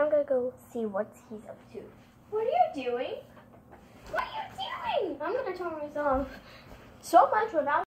I'm gonna go see what he's up to. What are you doing? What are you doing? I'm gonna tell myself so much without